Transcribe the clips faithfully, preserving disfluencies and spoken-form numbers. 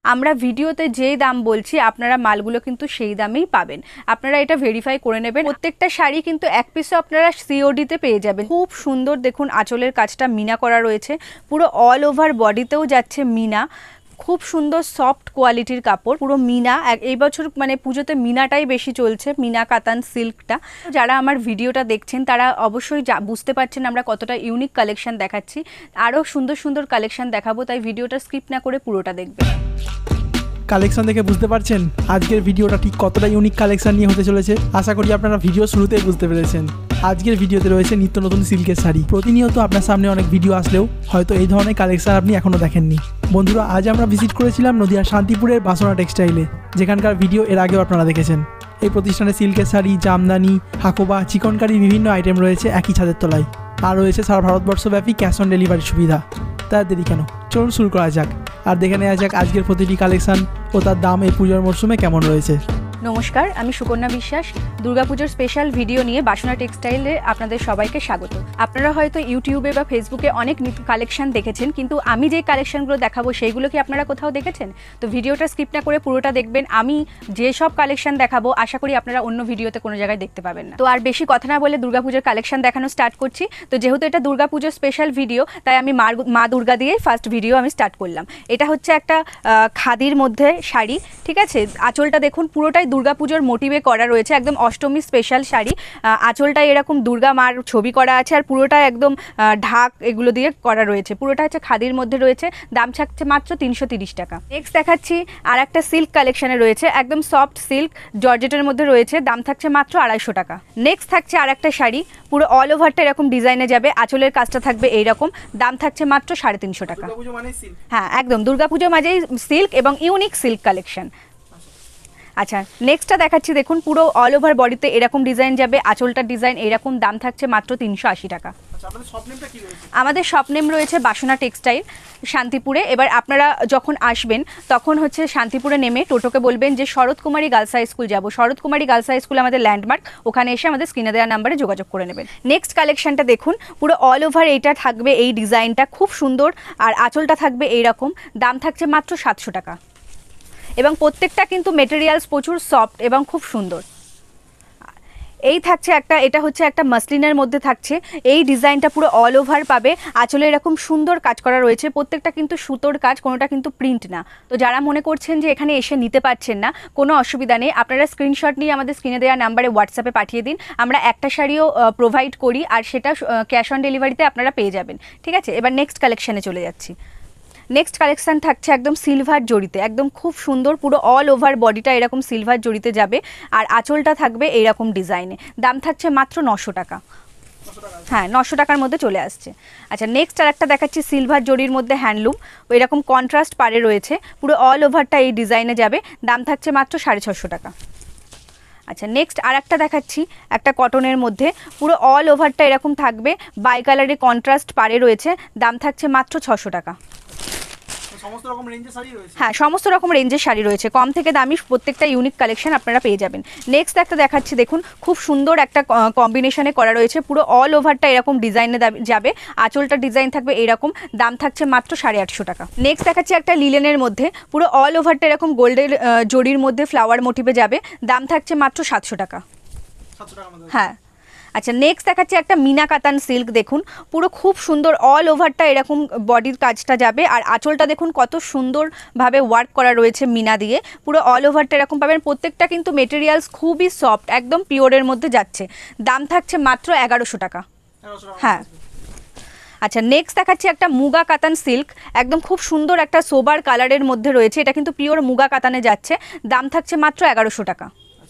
আমরা ভিডিওতে যেই দাম বলছি আপনারা মালগুলো কিন্তু সেই দামেই পাবেন। আপনারা এটা ভেরিফাই করে নেবেন। প্রত্যেকটা শাড়ি কিন্তু এক পিসে আপনারা সিওডিতে পেয়ে যাবেন। খুব সুন্দর দেখুন আঁচলের কাজটা মিনা করা রয়েছে, পুরো অল ওভার বডিতেও যাচ্ছে মিনা। খুব সুন্দর সফট কোয়ালিটির কাপড়, পুরো মিনা। এই বছর মানে পুজোতে মিনাটাই বেশি চলছে, মিনা কাতান সিল্কটা। যারা আমার ভিডিওটা দেখছেন তারা অবশ্যই বুঝতে পারছেন আমরা কতটা ইউনিক কালেকশন দেখাচ্ছি। আরও সুন্দর সুন্দর কালেকশন দেখাবো, তাই ভিডিওটা স্কিপ না করে পুরোটা দেখবেন। কালেকশন দেখে বুঝতে পারছেন আজকের ভিডিওটা ঠিক কতটা ইউনিক কালেকশন নিয়ে হতে চলেছে। আশা করি আপনারা ভিডিও শুরুতেই বুঝতে পেরেছেন। আজকের ভিডিওতে রয়েছে নিত্য নতুন সিল্কের শাড়ি। প্রতিনিয়ত আপনার সামনে অনেক ভিডিও আসলেও হয়তো এই ধরনের কালেকশন আপনি এখনও দেখেননি। বন্ধুরা, আজ আমরা ভিজিট করেছিলাম নদিয়ার শান্তিপুরের বাসনা টেক্সটাইলে, যেখানকার ভিডিও এর আগেও আপনারা দেখেছেন। এই প্রতিষ্ঠানে সিল্কের শাড়ি, জামদানি, হাকোবা, চিকনকারি বিভিন্ন আইটেম রয়েছে একই ছাদের তলায়। আর রয়েছে সারা ভারতবর্ষব্যাপী ক্যাশ অন ডেলিভারির সুবিধা। তার দেরি কেন, চলুন শুরু করা যাক আর দেখে নেওয়া যাক আজকের প্রতিটি কালেকশন ও তার দাম এই পুজোর মরশুমে কেমন রয়েছে। নমস্কার, আমি সুকন্যা বিশ্বাস। দুর্গাপুজোর স্পেশাল ভিডিও নিয়ে বাসনা টেক্সটাইলে আপনাদের সবাইকে স্বাগত। আপনারা হয়তো ইউটিউবে বা ফেসবুকে অনেক কালেকশন দেখেছেন, কিন্তু আমি যে কালেকশনগুলো দেখাবো সেইগুলো কি আপনারা কোথাও দেখেছেন? তো ভিডিওটা স্কিপ না করে পুরোটা দেখবেন। আমি যে সব কালেকশন দেখাবো আশা করি আপনারা অন্য ভিডিওতে কোনো জায়গায় দেখতে পাবেন না। তো আর বেশি কথা না বলে দুর্গাপুজোর কালেকশন দেখানো স্টার্ট করছি। তো যেহেতু এটা দুর্গাপুজোর স্পেশাল ভিডিও, তাই আমি মা দুর্গা দিয়েই ফার্স্ট ভিডিও আমি স্টার্ট করলাম। এটা হচ্ছে একটা খাদির মধ্যে শাড়ি, ঠিক আছে? আঁচলটা দেখুন পুরোটাই দুর্গাপুজোর মোটিভে করা রয়েছে, একদম অষ্টমী স্পেশাল শাড়ি। আঁচলটা এরকম দুর্গা মার ছবি করা আছে, আর পুরোটা একদম ঢাক এগুলো দিয়ে করা রয়েছে। পুরোটা হচ্ছে খাদির মধ্যে রয়েছে, দাম থাকছে মাত্র তিনশো তিরিশ টাকা। নেক্সট দেখাচ্ছি আর একটা সিল্ক কালেকশনে রয়েছে, একদম সফট সিল্ক জর্জেটের মধ্যে রয়েছে, দাম থাকছে মাত্র আড়াইশো টাকা। নেক্সট থাকছে আর একটা শাড়ি, পুরো অল ওভারটা এরকম ডিজাইনে যাবে, আঁচলের কাজটা থাকবে এইরকম, দাম থাকছে মাত্র সাড়ে তিনশো টাকা। হ্যাঁ, একদম দুর্গাপুজো মাঝেই সিল্ক এবং ইউনিক সিল্ক কালেকশন। আচ্ছা, নেক্সটটা দেখাচ্ছি দেখুন, পুরো অল ওভার বডিতে এরকম ডিজাইন যাবে, আঁচলটার ডিজাইন এরকম, দাম থাকছে মাত্র তিনশো আশি টাকা। আমাদের শপ নেম রয়েছে বাসনা টেক্সটাইল শান্তিপুরে। এবার আপনারা যখন আসবেন তখন হচ্ছে শান্তিপুরে নেমে টোটোকে বলবেন যে Sarat Kumari girls high school যাবো। Sarat Kumari girls high school আমাদের ল্যান্ডমার্ক, ওখানে এসে আমাদের স্ক্রিনে দেওয়া নাম্বারে যোগাযোগ করে নেবেন। নেক্সট কালেকশনটা দেখুন, পুরো অল ওভার এইটা থাকবে, এই ডিজাইনটা খুব সুন্দর, আর আঁচলটা থাকবে এইরকম, দাম থাকছে মাত্র সাতশো টাকা। এবং প্রত্যেকটা কিন্তু মেটেরিয়ালস প্রচুর সফট এবং খুব সুন্দর। এই থাকছে একটা, এটা হচ্ছে একটা মাসলিনের মধ্যে থাকছে, এই ডিজাইনটা পুরো অল ওভার পাবে, আঁচলে এরকম সুন্দর কাজ করা রয়েছে, প্রত্যেকটা কিন্তু সুতোর কাজ, কোনোটা কিন্তু প্রিন্ট না। তো যারা মনে করছেন যে এখানে এসে নিতে পারছেন না, কোনো অসুবিধা নেই, আপনারা স্ক্রিনশট নিয়ে আমাদের স্ক্রিনে দেওয়া নাম্বারে হোয়াটসঅ্যাপে পাঠিয়ে দিন, আমরা একটা শাড়িও প্রোভাইড করি, আর সেটা ক্যাশ অন ডেলিভারিতে আপনারা পেয়ে যাবেন, ঠিক আছে? এবার নেক্সট কালেকশানে চলে যাচ্ছি। নেক্সট কালেকশান থাকছে একদম সিলভার জড়িতে, একদম খুব সুন্দর, পুরো অল ওভার বডিটা এরকম সিলভার জড়িতে যাবে, আর আঁচলটা থাকবে এইরকম ডিজাইনে, দাম থাকছে মাত্র নশো টাকা। হ্যাঁ, নশো টাকার মধ্যে চলে আসছে। আচ্ছা, নেক্সট আর একটা দেখাচ্ছি সিলভার জরির মধ্যে হ্যান্ডলুম, এরকম কন্ট্রাস্ট পারে রয়েছে, পুরো অল ওভারটা এই ডিজাইনে যাবে, দাম থাকছে মাত্র সাড়ে ছশো টাকা। আচ্ছা, নেক্সট আর একটা দেখাচ্ছি একটা কটনের মধ্যে, পুরো অল ওভারটা এরকম থাকবে, বাই কালারে কন্ট্রাস্ট পারে রয়েছে, দাম থাকছে মাত্র ছশো টাকা। হ্যাঁ, সমস্ত রকম রেঞ্জের শাড়ি রয়েছে, কম থেকে দামি প্রত্যেকটা ইউনিক কালেকশন আপনারা পেয়ে যাবেন। নেক্সট একটা দেখাচ্ছি দেখুন, খুব সুন্দর একটা কম্বিনেশনে করা রয়েছে, পুরো অল ওভারটা এরকম ডিজাইনে যাবে, আঁচলটা ডিজাইন থাকবে এইরকম, দাম থাকছে মাত্র সাড়ে আটশো টাকা। নেক্সট দেখাচ্ছি একটা লিলেনের মধ্যে, পুরো অল ওভারটা এরকম গোল্ডের জরির মধ্যে ফ্লাওয়ার মোটিভে যাবে, দাম থাকছে মাত্র সাতশো টাকা। হ্যাঁ। আচ্ছা, নেক্সট দেখাচ্ছি একটা মিনা কাতান সিল্ক, দেখুন পুরো খুব সুন্দর অল ওভারটা এরকম বডির কাজটা যাবে, আর আঁচলটা দেখুন কত সুন্দরভাবে ওয়ার্ক করা রয়েছে মিনা দিয়ে, পুরো অল ওভারটা এরকম পাবেন, প্রত্যেকটা কিন্তু মেটেরিয়ালস খুবই সফট, একদম পিওরের মধ্যে যাচ্ছে, দাম থাকছে মাত্র এগারোশো টাকা। হ্যাঁ। আচ্ছা, নেক্সট দেখাচ্ছি একটা মুগা কাতান সিল্ক, একদম খুব সুন্দর একটা সোবার কালারের মধ্যে রয়েছে, এটা কিন্তু পিওর মুগা কাতানে যাচ্ছে, দাম থাকছে মাত্র এগারোশো টাকা।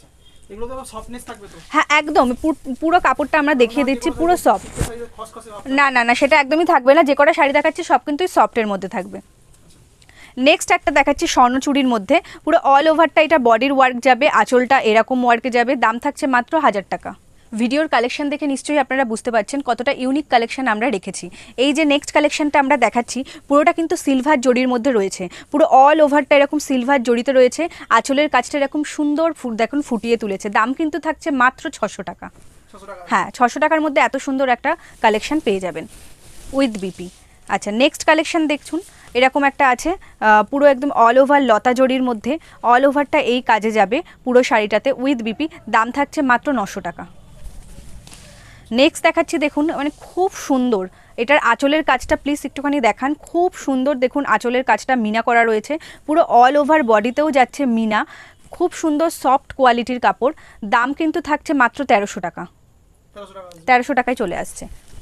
হ্যাঁ, একদম পুরো কাপড়টা আমরা দেখিয়ে দিচ্ছি, পুরো সফট। না না না সেটা একদমই থাকবে না, যে কটা শাড়ি দেখাচ্ছি সব কিন্তু সফটের মধ্যে থাকবে। নেক্সট একটা দেখাচ্ছি স্বর্ণচুরির মধ্যে, পুরো অল ওভারটা এটা বডির ওয়ার্ক যাবে, আঁচলটা এরকম ওয়ার্কে যাবে, দাম থাকছে মাত্র হাজার টাকা। ভিডিওর কালেকশন দেখে নিশ্চয়ই আপনারা বুঝতে পারছেন কতটা ইউনিক কালেকশন আমরা রেখেছি। এই যে নেক্সট কালেকশনটা আমরা দেখাচ্ছি পুরোটা কিন্তু সিলভার জরির মধ্যে রয়েছে, পুরো অল ওভারটা এরকম সিলভার জড়িতে রয়েছে, আঁচলের কাজটা এরকম সুন্দর দেখুন ফুটিয়ে তুলেছে, দাম কিন্তু থাকছে মাত্র ছশো টাকা। হ্যাঁ, ছশো টাকার মধ্যে এত সুন্দর একটা কালেকশন পেয়ে যাবেন উইথ বিপি। আচ্ছা, নেক্সট কালেকশন দেখুন, এরকম একটা আছে পুরো একদম অল ওভার লতা জরির মধ্যে, অল ওভারটা এই কাজে যাবে পুরো শাড়িটাতে উইথ বিপি। দাম থাকছে মাত্র নশো টাকা। নেক্সট দেখাচ্ছি দেখুন, মানে খুব সুন্দর এটার আঁচলের কাজটা প্লিজ একটুখানি দেখান, খুব সুন্দর দেখুন আঁচলের কাজটা মিনা করা রয়েছে, পুরো অল ওভার বডিতেও যাচ্ছে মিনা, খুব সুন্দর সফট কোয়ালিটির কাপড়। দাম কিন্তু থাকছে মাত্র তেরোশো টাকা, তেরোশো টাকায় চলে আসছে।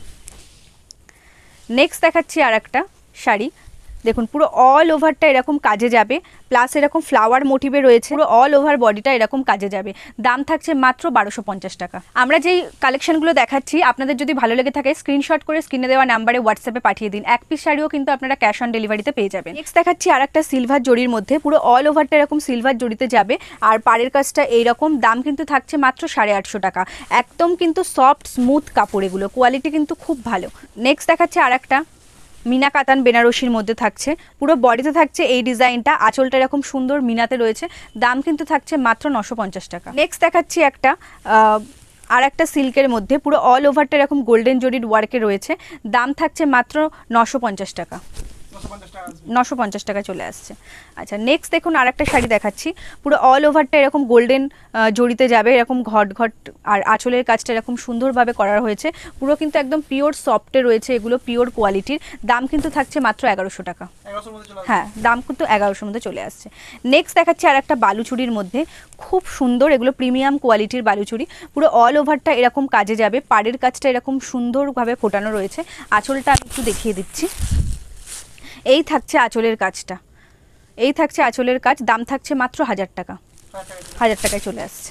নেক্সট দেখাচ্ছি আর একটা শাড়ি, দেখুন পুরো অল ওভারটা এরকম কাজে যাবে, প্লাস এরকম ফ্লাওয়ার মোটিভে রয়েছে, পুরো অল ওভার বডিটা এরকম কাজে যাবে। দাম থাকছে মাত্র বারোশো পঞ্চাশ টাকা। আমরা যেই কালেকশনগুলো দেখাচ্ছি আপনাদের যদি ভালো লেগে থাকে স্ক্রিনশট করে স্ক্রিনে দেওয়া নাম্বারে হোয়াটসঅ্যাপে পাঠিয়ে দিন, এক পিস শাড়িও কিন্তু আপনারা ক্যাশ অন ডেলিভারিতে পেয়ে যাবেন। নেক্সট দেখাচ্ছি আর একটা সিলভার জরির মধ্যে, পুরো অল ওভারটা এরকম সিলভার জরিতে যাবে, আর পাড়ের কাজটা এইরকম। দাম কিন্তু থাকছে মাত্র সাড়ে আটশো টাকা। একদম কিন্তু সফট স্মুথ কাপড়, এগুলো কোয়ালিটি কিন্তু খুব ভালো। নেক্সট দেখাচ্ছে আর একটা মিনা কাতান বেনারসির মধ্যে থাকছে, পুরো বডিতে থাকছে এই ডিজাইনটা, আঁচলটা এরকম সুন্দর মিনাতে রয়েছে। দাম কিন্তু থাকছে মাত্র নশো পঞ্চাশ টাকা। নেক্সট দেখাচ্ছি একটা আর একটা সিল্কের মধ্যে, পুরো অল ওভারটা এরকম গোল্ডেন জরির ওয়ার্কে রয়েছে। দাম থাকছে মাত্র নশো পঞ্চাশ টাকা, নশো পঞ্চাশ টাকা চলে আসছে। আচ্ছা নেক্সট দেখুন আর একটা শাড়ি দেখাচ্ছি, পুরো অল ওভারটা এরকম গোল্ডেন জড়িতে যাবে, এরকম ঘট ঘট, আর আঁচলের কাজটা এরকম সুন্দরভাবে করা হয়েছে, পুরো কিন্তু একদম পিওর সফটে রয়েছে, এগুলো পিওর কোয়ালিটির। দাম কিন্তু থাকছে মাত্র এগারোশো টাকা। হ্যাঁ, দাম কিন্তু এগারোশোর মধ্যে চলে আসছে। নেক্সট দেখাচ্ছি আর একটা বালুচুরির মধ্যে, খুব সুন্দর, এগুলো প্রিমিয়াম কোয়ালিটির বালুচুরি, পুরো অল ওভারটা এরকম কাজে যাবে, পাড়ের কাজটা এরকম সুন্দরভাবে ফোটানো রয়েছে। আঁচলটা আমি একটু দেখিয়ে দিচ্ছি, এই থাকছে আঁচলের কাজটা, এই থাকছে আঁচলের কাজ। দাম থাকছে মাত্র হাজার টাকা, হাজার টাকায় চলে আসছে।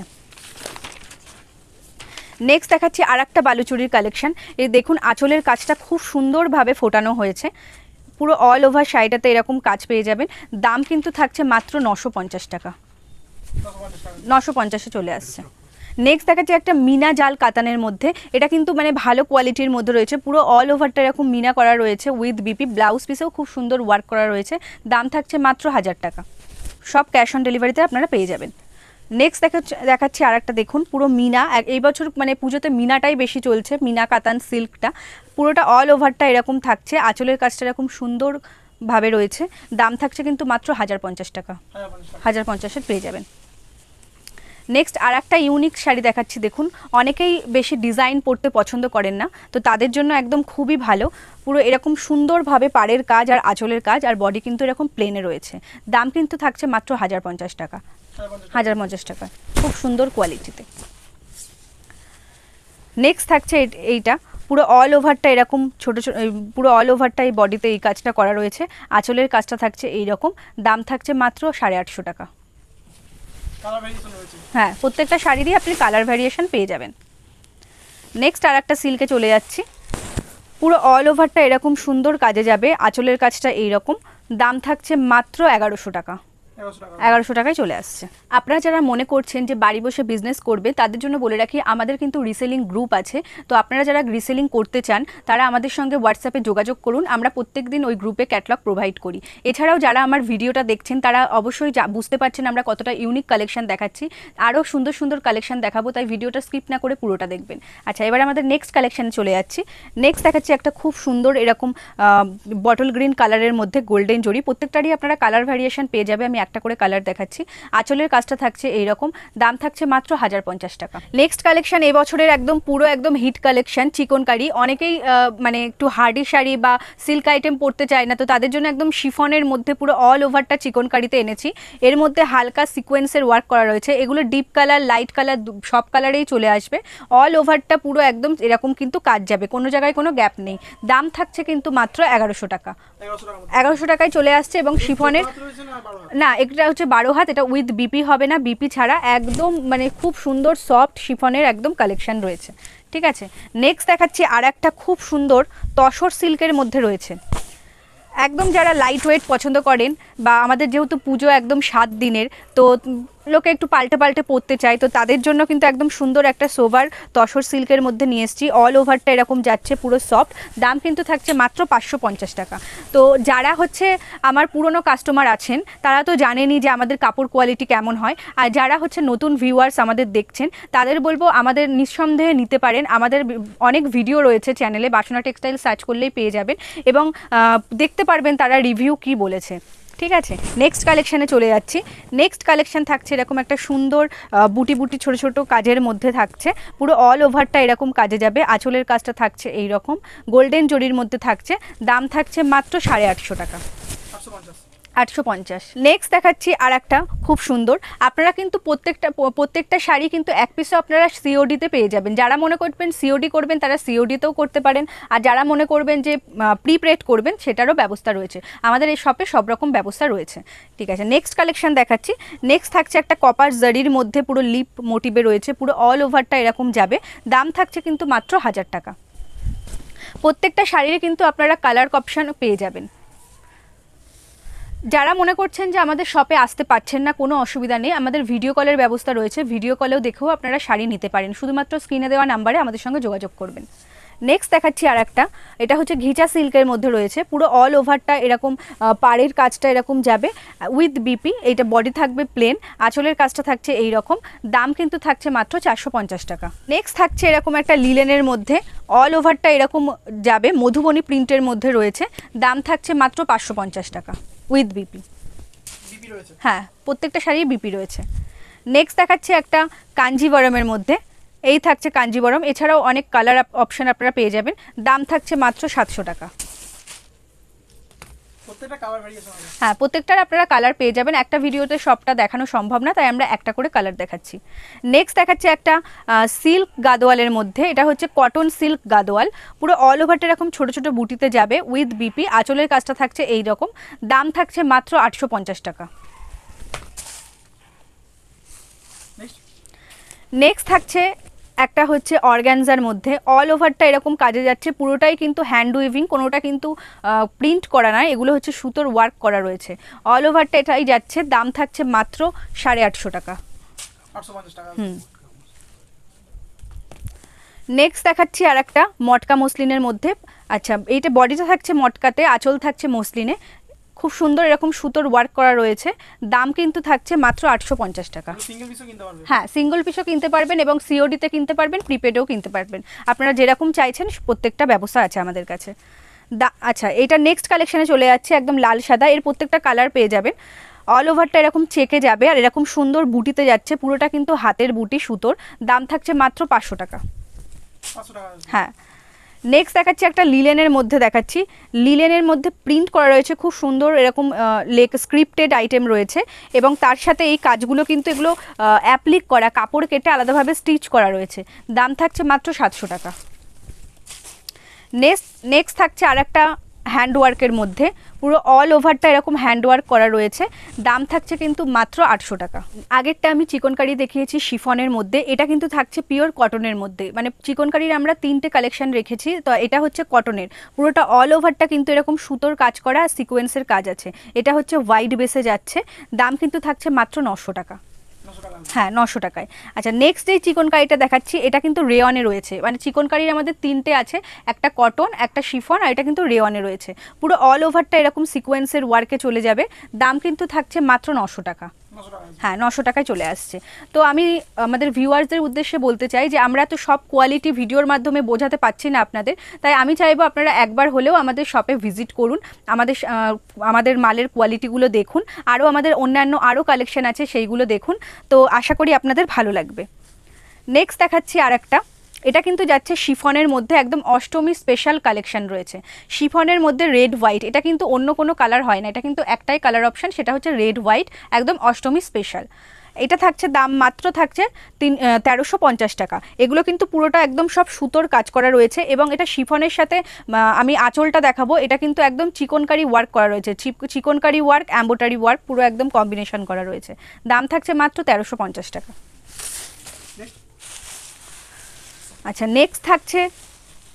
নেক্সট দেখাচ্ছি আর একটা বালুচুরির কালেকশন, এই দেখুন আঁচলের কাজটা খুব সুন্দরভাবে ফোটানো হয়েছে, পুরো অল ওভার শাড়িটাতে এরকম কাজ পেয়ে যাবেন। দাম কিন্তু থাকছে মাত্র নশো পঞ্চাশ টাকা, নশো পঞ্চাশে চলে আসছে। নেক্সট দেখাচ্ছি একটা মিনা জাল কাতানের মধ্যে, এটা কিন্তু মানে ভালো কোয়ালিটির মধ্যে রয়েছে, পুরো অল ওভারটা এরকম মিনা করা রয়েছে উইথ বিপি, ব্লাউজ পিসেও খুব সুন্দর ওয়ার্ক করা রয়েছে। দাম থাকছে মাত্র হাজার টাকা, সব ক্যাশ অন ডেলিভারিতে আপনারা পেয়ে যাবেন। নেক্সট দেখাচ্ছি দেখাচ্ছি আর একটা দেখুন, পুরো মিনা, এই বছর মানে পুজোতে মিনাটাই বেশি চলছে, মিনা কাতান সিল্কটা, পুরোটা অল ওভারটা এরকম থাকছে, আঁচলের কাজটা এরকম সুন্দরভাবে রয়েছে। দাম থাকছে কিন্তু মাত্র হাজার পঞ্চাশ টাকা, হাজার পঞ্চাশে পেয়ে যাবেন। নেক্সট আর একটা ইউনিক শাড়ি দেখাচ্ছি, দেখুন অনেকেই বেশি ডিজাইন পরতে পছন্দ করেন না, তো তাদের জন্য একদম খুবই ভালো, পুরো এরকম সুন্দরভাবে পাড়ের কাজ আর আঁচলের কাজ, আর বডি কিন্তু এরকম প্লেনে রয়েছে। দাম কিন্তু থাকছে মাত্র হাজার পঞ্চাশ টাকা, হাজার পঞ্চাশ টাকা, খুব সুন্দর কোয়ালিটিতে। নেক্সট থাকছে এইটা, পুরো অল ওভারটা এরকম ছোটো ছোটো, পুরো অল ওভারটা এই বডিতে এই কাজটা করা রয়েছে, আঁচলের কাজটা থাকছে এইরকম। দাম থাকছে মাত্র সাড়ে আটশো টাকা। হ্যাঁ, প্রত্যেকটা শাড়িরই আপনি কালার ভ্যারিয়েশন পেয়ে যাবেন। নেক্সট আর একটা সিল্কে চলে যাচ্ছি, পুরো অল ওভারটা এরকম সুন্দর কাজে যাবে, আঁচলের কাজটা এইরকম। দাম থাকছে মাত্র এগারোশো টাকা, এগারোশো টাকায় চলে আসছে। আপনারা যারা মনে করছেন যে বাড়ি বসে বিজনেস করবে, তাদের জন্য বলে রাখি আমাদের কিন্তু রিসেলিং গ্রুপ আছে, তো আপনারা যারা রিসেলিং করতে চান তারা আমাদের সঙ্গে হোয়াটসঅ্যাপে যোগাযোগ করুন, আমরা প্রত্যেক দিন ওই গ্রুপে ক্যাটলগ প্রোভাইড করি। এছাড়াও যারা আমার ভিডিওটা দেখছেন তারা অবশ্যই বুঝতে পারছেন আমরা কতটা ইউনিক কালেকশন দেখাচ্ছি, আরও সুন্দর সুন্দর কালেকশন দেখাবো, তাই ভিডিওটা স্কিপ না করে পুরোটা দেখবেন। আচ্ছা, এবার আমাদের নেক্সট কালেকশানে চলে যাচ্ছি। নেক্সট দেখাচ্ছি একটা খুব সুন্দর এরকম বটল গ্রিন কালারের মধ্যে গোল্ডেন জরি, প্রত্যেকটারই আপনারা কালার ভ্যারিয়েশন পেয়ে যাবে, আমি একটা করে কালার দেখাচ্ছি। আঁচলের কাজটা থাকছে এইরকম, দাম থাকছে মাত্র হাজার পঞ্চাশ টাকা। নেক্সট কালেকশন এবছরের একদম পুরো একদম হিট কালেকশন, চিকনকারি। অনেকেই মানে একটু হার্ডি শাড়ি বা সিল্ক আইটেম পরতে চায় না, তো তাদের জন্য একদম শিফনের মধ্যে পুরো অল ওভারটা চিকনকারিতে এনেছি। এর মধ্যে হালকা সিকোয়েন্সের ওয়ার্ক করা রয়েছে, এগুলো ডিপ কালার লাইট কালার সব কালারেই চলে আসবে। অল ওভারটা পুরো একদম এরকম কিন্তু কাজ যাবে, কোনো জায়গায় কোনো গ্যাপ নেই। দাম থাকছে কিন্তু মাত্র এগারোশো টাকা, এগারোশো টাকায় চলে আসছে। এবং শিফনের না, এটা হচ্ছে বারো হাত, এটা উইথ বিপি হবে না, বিপি ছাড়া একদম মানে খুব সুন্দর সফট শিফনের একদম কালেকশন রয়েছে, ঠিক আছে। নেক্সট দেখাচ্ছি আর একটা খুব সুন্দর তসর সিল্কের মধ্যে রয়েছে, একদম যারা লাইট ওয়েট পছন্দ করেন, বা আমাদের যেহেতু পুজো একদম সাত দিনের, তো লোকে একটু পাল্টে পাল্টে পরতে চায়, তো তাদের জন্য কিন্তু একদম সুন্দর একটা সোবার তসর সিল্কের মধ্যে নিয়ে এসেছি। অল ওভারটা এরকম যাচ্ছে পুরো সফট, দাম কিন্তু থাকছে মাত্র পাঁচশো পঞ্চাশ টাকা। তো যারা হচ্ছে আমার পুরনো কাস্টমার আছেন তারা তো জানেনই যে আমাদের কাপড় কোয়ালিটি কেমন হয়, আর যারা হচ্ছে নতুন ভিউয়ার্স আমাদের দেখছেন তাদের বলবো আমাদের নিঃসন্দেহে নিতে পারেন। আমাদের অনেক ভিডিও রয়েছে চ্যানেলে, বাসনা টেক্সটাইল সার্চ করলেই পেয়ে যাবেন এবং দেখতে পারবেন তারা রিভিউ কি বলেছে। ঠিক আছে, নেক্সট কালেকশানে চলে যাচ্ছি। নেক্সট কালেকশান থাকছে এরকম একটা সুন্দর বুটি বুটি ছোট ছোট কাজের মধ্যে থাকছে, পুরো অল ওভারটা এরকম কাজে যাবে, আঁচলের কাজটা থাকছে এই রকম গোল্ডেন জরির মধ্যে থাকছে, দাম থাকছে মাত্র সাড়ে আটশো টাকা, আটশো পঞ্চাশ। নেক্সট দেখাচ্ছি আর একটা খুব সুন্দর, আপনারা কিন্তু প্রত্যেকটা প্রত্যেকটা শাড়ি কিন্তু এক পিসও আপনারা সিওডিতে পেয়ে যাবেন। যারা মনে করবেন সিওডি করবেন তারা সিওডিতেও করতে পারেন, আর যারা মনে করবেন যে প্রিপেড করবেন সেটারও ব্যবস্থা রয়েছে। আমাদের এই শপে সব রকম ব্যবস্থা রয়েছে। ঠিক আছে, নেক্সট কালেকশন দেখাচ্ছি। নেক্সট থাকছে একটা কপার জারির মধ্যে পুরো লিপ মোটিভে রয়েছে, পুরো অল ওভারটা এরকম যাবে, দাম থাকছে কিন্তু মাত্র হাজার টাকা। প্রত্যেকটা শাড়ির কিন্তু আপনারা কালার অপশন পেয়ে যাবেন। যারা মনে করছেন যে আমাদের শপে আসতে পারছেন না, কোনো অসুবিধা নেই, আমাদের ভিডিও কলের ব্যবস্থা রয়েছে, ভিডিও কলেও দেখেও আপনারা শাড়ি নিতে পারেন, শুধুমাত্র স্ক্রিনে দেওয়া নাম্বারে আমাদের সঙ্গে যোগাযোগ করবেন। নেক্সট দেখাচ্ছি আর একটা, এটা হচ্ছে ঘিচা সিল্কের মধ্যে রয়েছে, পুরো অল ওভারটা এরকম পাড়ের কাজটা এরকম যাবে উইথ বিপি, এইটা বডি থাকবে প্লেন, আঁচলের কাজটা থাকছে এই রকম, দাম কিন্তু থাকছে মাত্র চারশো পঞ্চাশ টাকা। নেক্সট থাকছে এরকম একটা লিলেনের মধ্যে, অল ওভারটা এরকম যাবে, মধুবনী প্রিন্টের মধ্যে রয়েছে, দাম থাকছে মাত্র পাঁচশো পঞ্চাশ টাকা উইথ বিপি। হ্যাঁ, প্রত্যেকটা শাড়ি বিপি রয়েছে। নেক্সট দেখাচ্ছে একটা কাঞ্জিবরমের মধ্যে, এই থাকছে কাঞ্জিবরম, এছাড়াও অনেক কালার অপশন আপনারা পেয়ে যাবেন, দাম থাকছে মাত্র সাতশো টাকা। হ্যাঁ, প্রত্যেকটার আপনারা কালার পেয়ে যাবেন, একটা ভিডিওতে সবটা দেখানো সম্ভব না, তাই আমরা একটা করে কালার দেখাচ্ছি। নেক্সট দেখাচ্ছে একটা সিল্ক গাদোয়ালের মধ্যে, এটা হচ্ছে কটন সিল্ক গাদোয়াল, পুরো অল ওভারটা এরকম ছোট ছোট বুটিতে যাবে উইথ বিপি, আঁচলের কাজটা থাকছে এই রকম, দাম থাকছে মাত্র আটশো পঞ্চাশ টাকা। নেক্সট থাকছে একটা হচ্ছে অর্গ্যানজার মধ্যে, অল ওভারটা এরকম কাজে যাচ্ছে, পুরোটাই কিন্তু হ্যান্ড উইভিং, কোনোটা কিন্তু প্রিন্ট করা নয়, এগুলো হচ্ছে সুতোর ওয়ার্ক করা রয়েছে, অল ওভারটা এটাই যাচ্ছে, দাম থাকছে মাত্র সাড়ে আটশো টাকা। হুম। নেক্সট দেখাচ্ছি আর একটা মটকা মসলিনের মধ্যে, আচ্ছা এইটা বডিটা থাকছে মটকাতে, আঁচল থাকছে মসলিনে, খুব সুন্দর এরকম সুতোর ওয়ার্ক করা রয়েছে, দাম কিন্তু থাকছে মাত্র আটশো পঞ্চাশ টাকা। হ্যাঁ, সিঙ্গল পিসও কিনতে পারবেন এবং সিওডিতে কিনতে পারবেন, প্রিপেডেও কিনতে পারবেন, আপনারা যেরকম চাইছেন প্রত্যেকটা ব্যবস্থা আছে আমাদের কাছে। দা আচ্ছা, এটা নেক্সট কালেকশানে চলে যাচ্ছে, একদম লাল সাদা, এর প্রত্যেকটা কালার পেয়ে যাবেন, অল ওভারটা এরকম চেকে যাবে আর এরকম সুন্দর বুটিতে যাচ্ছে, পুরোটা কিন্তু হাতের বুটি সুতোর, দাম থাকছে মাত্র পাঁচশো টাকা। হ্যাঁ। নেক্সট দেখাচ্ছি একটা লিলেনের মধ্যে দেখাচ্ছি, লিলেনের মধ্যে প্রিন্ট করা রয়েছে, খুব সুন্দর এরকম লেক স্ক্রিপ্টেড আইটেম রয়েছে এবং তার সাথে এই কাজগুলো কিন্তু এগুলো অ্যাপ্লিক করা, কাপড় কেটে আলাদাভাবে স্টিচ করা রয়েছে, দাম থাকছে মাত্র সাতশো টাকা। নেক্সট নেক্সট থাকছে আর একটা হ্যান্ডওয়ার্কের মধ্যে, পুরো অল ওভারটা এরকম হ্যান্ডওয়ার্ক করা রয়েছে, দাম থাকছে কিন্তু মাত্র আটশো টাকা। আগেরটা আমি চিকনকারি দেখিয়েছি শিফনের মধ্যে, এটা কিন্তু থাকছে পিওর কটনের মধ্যে, মানে চিকনকারির আমরা তিনটে কালেকশন রেখেছি, তো এটা হচ্ছে কটনের, পুরোটা অল ওভারটা কিন্তু এরকম সুতোর কাজ করা, সিকোয়েন্সের কাজ আছে, এটা হচ্ছে হোয়াইট বেসে যাচ্ছে, দাম কিন্তু থাকছে মাত্র নশো টাকা। হ্যাঁ, নশো টাকায়। আচ্ছা, নেক্সট যে চিকনকারিটা দেখাচ্ছি এটা কিন্তু রেওয়ানে রয়েছে, মানে চিকনকারির আমাদের তিনটে আছে, একটা কটন, একটা শিফন, আর এটা কিন্তু রেওয়ানে রয়েছে, পুরো অল ওভারটা এরকম সিকোয়েন্সের ওয়ার্কে চলে যাবে, দাম কিন্তু থাকছে মাত্র নশো টাকা। হ্যাঁ, নশো টাকায় চলে আসছে। তো আমি আমাদের ভিউয়ার্সদের উদ্দেশ্যে বলতে চাই যে আমরা তো সব কোয়ালিটি ভিডিওর মাধ্যমে বোঝাতে পারছি না আপনাদের, তাই আমি চাইবো আপনারা একবার হলেও আমাদের শপে ভিজিট করুন, আমাদের আমাদের মালের কোয়ালিটিগুলো দেখুন, আরও আমাদের অন্যান্য আরও কালেকশন আছে সেইগুলো দেখুন, তো আশা করি আপনাদের ভালো লাগবে। নেক্সট দেখাচ্ছি আর একটা, এটা কিন্তু যাচ্ছে শিফনের মধ্যে, একদম অষ্টমী স্পেশাল কালেকশন রয়েছে, শিফনের মধ্যে রেড হোয়াইট, এটা কিন্তু অন্য কোনো কালার হয় না, এটা কিন্তু একটাই কালার অপশান, সেটা হচ্ছে রেড হোয়াইট, একদম অষ্টমী স্পেশাল, এটা থাকছে দাম মাত্র থাকছে তিন তেরোশো পঞ্চাশ টাকা। এগুলো কিন্তু পুরোটা একদম সব সুতোর কাজ করা রয়েছে এবং এটা শিফনের সাথে আমি আঁচলটা দেখাবো, এটা কিন্তু একদম চিকনকারি ওয়ার্ক করা রয়েছে, চিকনকারি ওয়ার্ক, এম্বোটারি ওয়ার্ক, পুরো একদম কম্বিনেশন করা রয়েছে, দাম থাকছে মাত্র তেরোশো পঞ্চাশ টাকা। আচ্ছা, নেক্সট থাকছে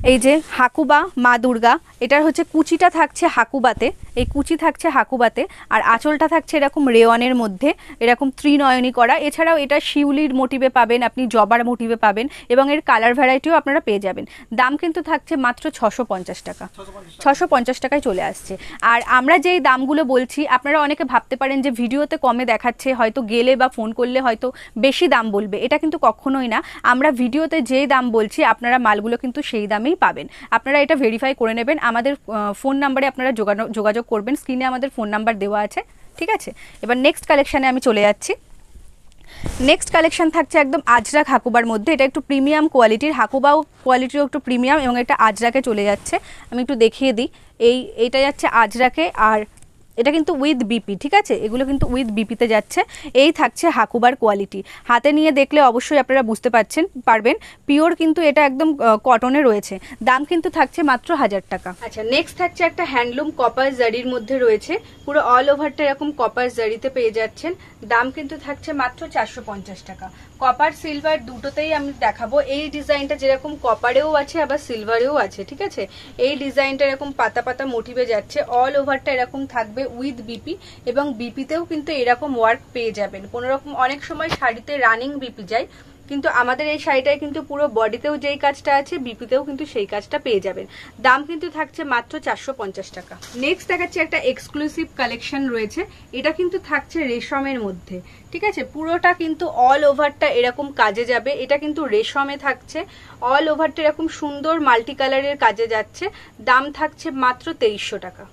এই যে হাকুবা মা দুর্গা, এটার হচ্ছে কুচিটা থাকছে হাকুবাতে, এই কুচি থাকছে হাকুবাতে, আর আঁচলটা থাকছে এরকম রেওয়ানের মধ্যে এরকম ত্রিনয়নী করা। এছাড়াও এটা শিউলির মোটিভে পাবেন, আপনি জবার মোটিভে পাবেন, এবং এর কালার ভ্যারাইটিও আপনারা পেয়ে যাবেন। দাম কিন্তু থাকছে মাত্র ছশো পঞ্চাশ টাকা, ছশো পঞ্চাশ টাকায় চলে আসছে। আর আমরা যেই দামগুলো বলছি, আপনারা অনেকে ভাবতে পারেন যে ভিডিওতে কমে দেখাচ্ছে, হয়তো গেলে বা ফোন করলে হয়তো বেশি দাম বলবে, এটা কিন্তু কখনোই না। আমরা ভিডিওতে যেই দাম বলছি আপনারা মালগুলো কিন্তু সেই দামেই পাবেন। আপনারা এটা ভেরিফাই করে নেবেন, আমাদের ফোন নাম্বারে আপনারা যোগাযোগ করবেন, স্ক্রিনে আমাদের ফোন নাম্বার দেওয়া আছে, ঠিক আছে। এবার নেক্সট কালেকশানে আমি চলে যাচ্ছি। নেক্সট কালেকশন থাকছে একদম আজরাক হাকুবার মধ্যে, এটা একটু প্রিমিয়াম কোয়ালিটির, হাকুবাও কোয়ালিটিও একটু প্রিমিয়াম, এবং এটা আজরাকে চলে যাচ্ছে। আমি একটু দেখিয়ে দিই, এই এইটা যাচ্ছে আজরাকে, আর এটা কিন্তু উইথ বিপি, ঠিক আছে, এগুলো কিন্তু উইথ বিপিতে যাচ্ছে। এই থাকছে হাকুবার কোয়ালিটি, হাতে নিয়ে দেখলে অবশ্যই আপনারা বুঝতে পারছেন পারবেন পিওর কিন্তু এটা একদম কটনে রয়েছে। দাম কিন্তু থাকছে মাত্র হাজার টাকা। আচ্ছা, নেক্সট থাকছে একটা হ্যান্ডলুম কপার জারির মধ্যে রয়েছে, পুরো অল ওভারটা এরকম কপার জারিতে পেয়ে যাচ্ছেন। দাম কিন্তু থাকছে মাত্র চারশো পঞ্চাশ টাকা। কপার সিলভার দুটোতেই আমি দেখাবো। এই ডিজাইনটা যেরকম কপারেও আছে আবার সিলভারেও আছে, ঠিক আছে। এই ডিজাইনটা এরকম পাতা পাতা মোটিভে যাচ্ছে, অল ওভারটা এরকম থাকবে উইথ বিপি, এবং বিপিতেও কিন্তু এরকম ওয়ার্ক পেয়ে যাবেন। কোনো রকম অনেক সময় শাড়িতে রানিং বিপি যায়, কিন্তু আমাদের এই শাড়িটায় কিন্তু পুরো বডিতেও যেই কাজটা আছে বিপিতেও কিন্তু সেই কাজটা পেয়ে যাবেন। দাম কিন্তু থাকছে মাত্র চারশো পঞ্চাশ টাকা। নেক্সট দেখাচ্ছি একটা এক্সক্লুসিভ কালেকশন রয়েছে, এটা কিন্তু থাকছে রেশমের মধ্যে, ঠিক আছে। পুরোটা কিন্তু অল ওভারটা এরকম কাজে যাবে, এটা কিন্তু রেশমে থাকছে, অল ওভারটা এরকম সুন্দর মাল্টি কালারের কাজে যাচ্ছে। দাম থাকছে মাত্র তেইশশো টাকা।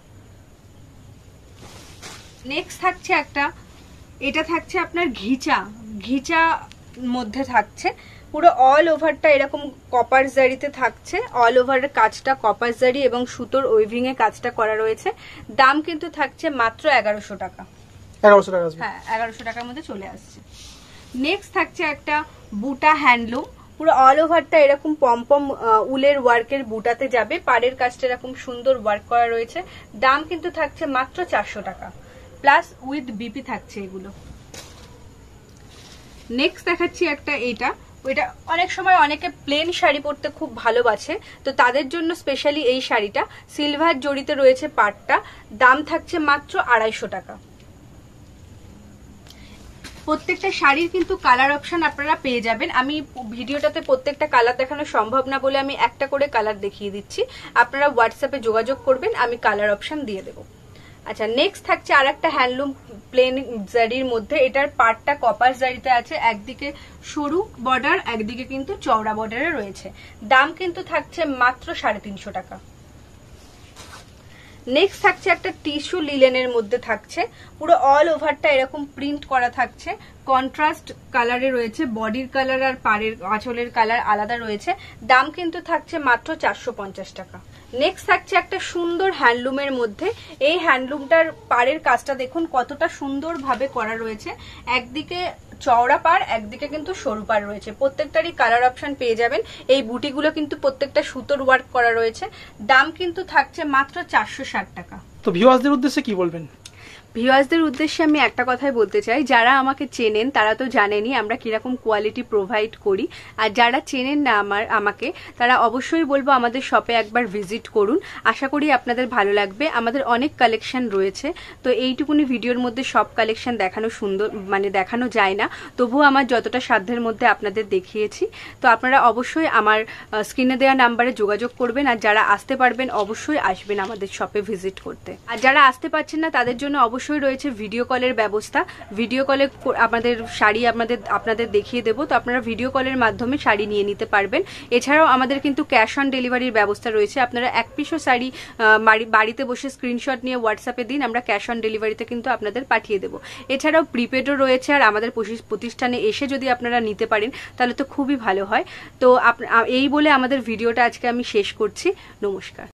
নেক্সট থাকছে একটা, এটা থাকছে আপনার ঘিচা, ঘিচা মধ্যে থাকছে, পুরো অল ওভারটা এরকম কপার জারিতে থাকছে, অল ওভারের কাজটা কপার জারি এবং সুতোর ওয়েভিং এ কাজটা করা রয়েছে। দাম কিন্তু থাকছে মাত্র এগারোশো টাকা, এগারোশো টাকা, হ্যাঁ এগারোশো টাকার মধ্যে চলে আসছে। নেক্সট থাকছে একটা বুটা হ্যান্ডলুম, পুরো অল ওভারটা এরকম পমপম উলের ওয়ার্কের বুটাতে যাবে, পাড়ের কাজটা এরকম সুন্দর ওয়ার্ক করা রয়েছে। দাম কিন্তু থাকছে মাত্র চারশো টাকা, প্লাস উইথ বিপি থাকছে এগুলো। নেক্সট দেখাচ্ছি একটা, এইটা ওইটা অনেক সময় অনেকে প্লেন শাড়ি পরতে খুব ভালোবাসে, তো তাদের জন্য স্পেশালি এই শাড়িটা সিলভার জড়িতে রয়েছে পাটটা। দাম থাকছে মাত্র আড়াইশো টাকা। প্রত্যেকটা শাড়ির কিন্তু কালার অপশন আপনারা পেয়ে যাবেন। আমি ভিডিওটাতে প্রত্যেকটা কালার দেখানো সম্ভব না বলে আমি একটা করে কালার দেখিয়ে দিচ্ছি, আপনারা হোয়াটসঅ্যাপে যোগাযোগ করবেন, আমি কালার অপশন দিয়ে দেবো। আচ্ছা, নেক্সট থাকছে আর একটা হ্যান্ডলুম প্লেন জারির মধ্যে, এটার পাটটা কপার জারিতে আছে, একদিকে সরু বর্ডার একদিকে কিন্তু চওড়া বর্ডারে রয়েছে। দাম কিন্তু থাকছে মাত্র সাড়ে তিনশো টাকা। নেক্সট থাকছে একটা টিস্যু লিলেনের মধ্যে থাকছে, পুরো অল ওভারটা এরকম প্রিন্ট করা থাকছে, কন্ট্রাস্ট কালারে রয়েছে, বডির কালার আর পাড়ের আঁচলের কালার আলাদা রয়েছে। দাম কিন্তু থাকছে মাত্র চারশো পঞ্চাশ টাকা। নেক্সট থাকছে একটা সুন্দর হ্যান্ডলুমের মধ্যে, এই হ্যান্ডলুমটার পাড়ের কাজটা দেখুন কতটা সুন্দরভাবে করা রয়েছে, একদিকে চওড়া পাড় একদিকে কিন্তু সরু পাড় রয়েছে, প্রত্যেকটারই কালার অপশন পেয়ে যাবেন। এই বুটিগুলো কিন্তু প্রত্যেকটা সুতোর ওয়ার্ক করা রয়েছে। দাম কিন্তু থাকছে মাত্র চারশো ষাট টাকা। তো ভিউয়ার্সদের উদ্দেশ্যে কি বলবেন? ভিউয়ার্সদের উদ্দেশ্যে আমি একটা কথাই বলতে চাই, যারা আমাকে চেনেন তারা তো জানেনই আমরা কিরকম কোয়ালিটি প্রোভাইড করি, আর যারা চেনেন না আমার আমাকে তারা অবশ্যই বলবো আমাদের শপে একবার ভিজিট করুন, আশা করি আপনাদের ভালো লাগবে। আমাদের অনেক কালেকশন রয়েছে, তো এইটুকুনি ভিডিওর মধ্যে সব কালেকশন দেখানো সুন্দর মানে দেখানো যায় না, তবুও আমার যতটা সাধ্যের মধ্যে আপনাদের দেখিয়েছি। তো আপনারা অবশ্যই আমার স্ক্রিনে দেওয়া নাম্বারে যোগাযোগ করবেন, আর যারা আসতে পারবেন অবশ্যই আসবেন আমাদের শপে ভিজিট করতে, আর যারা আসতে পারছেন না তাদের জন্য অবশ্যই রয়েছে ভিডিও কলের ব্যবস্থা। ভিডিও কলে আমাদের শাড়ি আপনাদের আপনাদের দেখিয়ে দেবো, তো আপনারা ভিডিও কলের মাধ্যমে শাড়ি নিয়ে নিতে পারবেন। এছাড়াও আমাদের কিন্তু ক্যাশ অন ডেলিভারির ব্যবস্থা রয়েছে, আপনারা এক পিসও শাড়ি বাড়িতে বসে স্ক্রিনশট নিয়ে হোয়াটসঅ্যাপে দিন, আমরা ক্যাশ অন ডেলিভারিতে কিন্তু আপনাদের পাঠিয়ে দেবো। এছাড়াও প্রিপেডও রয়েছে, আর আমাদের প্রতিষ্ঠানে এসে যদি আপনারা নিতে পারেন তাহলে তো খুবই ভালো হয়। তো এই বলে আমাদের ভিডিওটা আজকে আমি শেষ করছি। নমস্কার।